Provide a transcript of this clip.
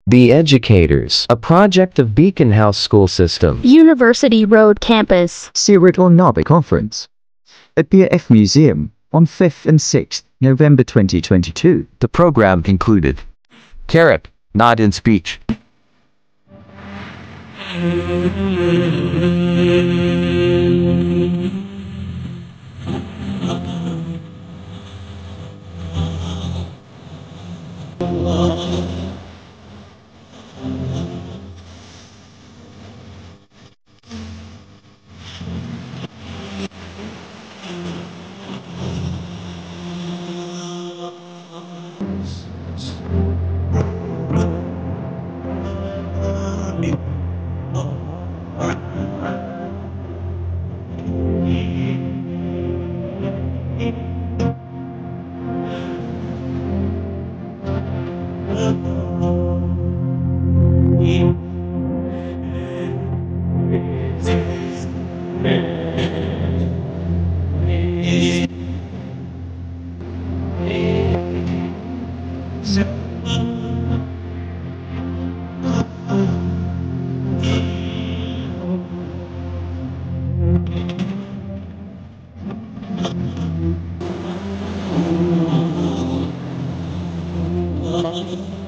The Educators, a project of Beacon House School System. University Road Campus. Sirat or Nabi Conference at BF Museum on 5th and 6th November 2022. The program concluded. Carrot, nod in speech. Thank you.